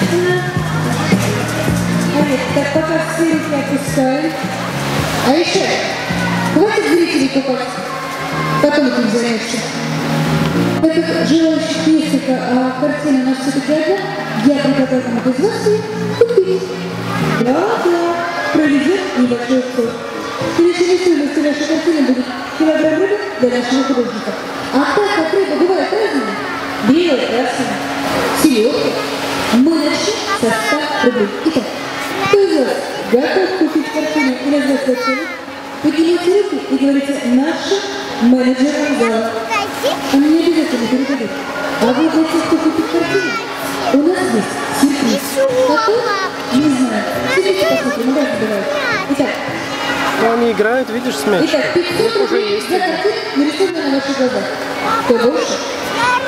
естественно. Так, пока все руки опускаем. А еще, хватит зрителей купать. Потом этим занимаешься. Так как желающих несколько, картина у нас все-таки одна, я предлагаю кому-то из вас купить. Да, проведет небольшой обзор. Следующей стоимостью нашей картины будет килограмм рыбы для нашего художника. А так как рыба бывает разная, белая, красная, селедка, мы начнем со 100 рублей. Итак, кто из вас готов купить картину и назвать свою цену? Поднимите руки и говорите «наши менеджеры зала». Они не обязательно передадут. А вы для тех, кто купит картину, у нас есть сюрприз. Какой? Не знаю. Сидите, посмотрим, да, бывает. Итак. Ну, они играют, видишь, с мячом. Итак, 500 уже есть. за картину нарисовано на ваших глазах. Кто больше?